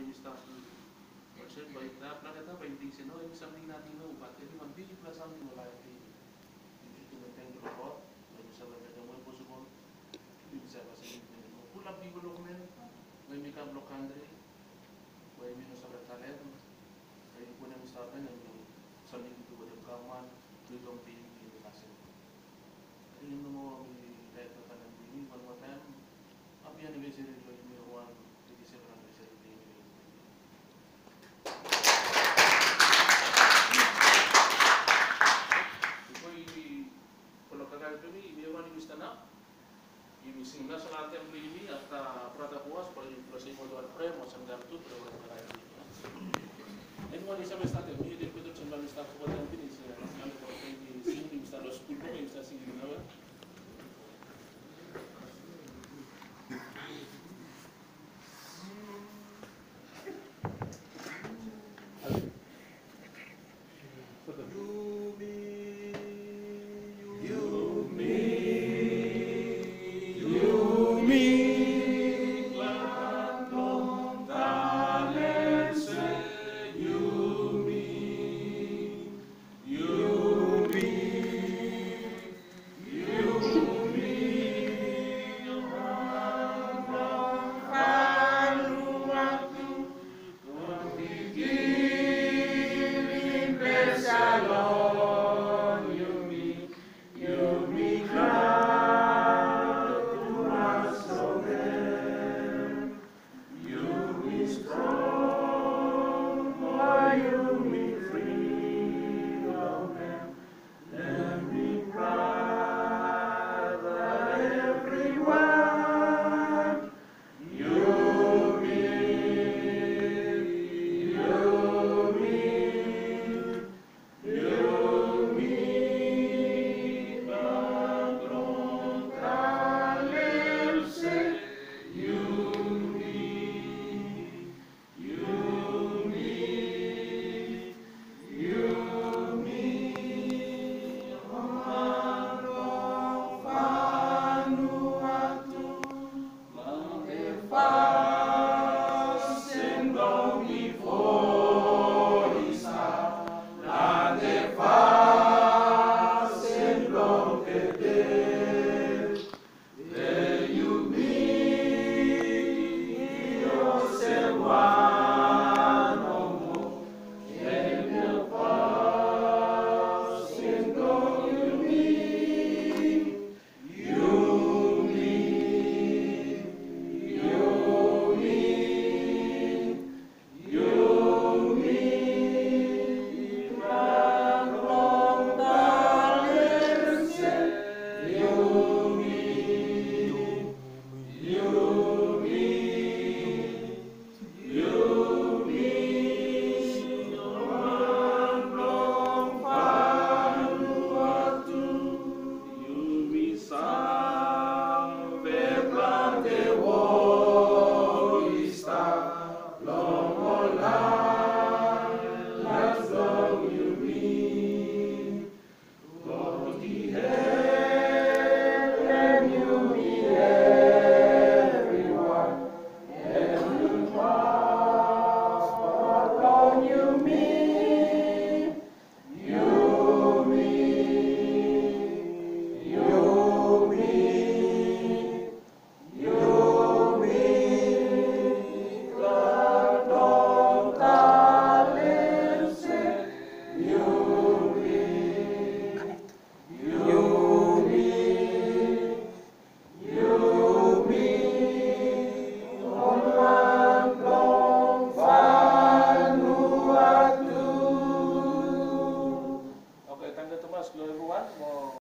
está Kasi nakita pa hindi sino yung something natin no but everyone big plus something mo like you can attend to lot like sa mga mo possible bisa kasi pula people dokumen when we come local country when we no sa talent kaya po na mustapan ng something to with the kaman to don't be in the kasi yun mo kahit pa tanong din one more time happy anniversary to you one 27 anniversary Sim national assembly ini atta prata puas poi prosimo do premo sandar tu pero para ini. En wali sabe state mi de pedo chamba sta ko dan tin is an ko ni singing sta lo school ko sta singing na You, me.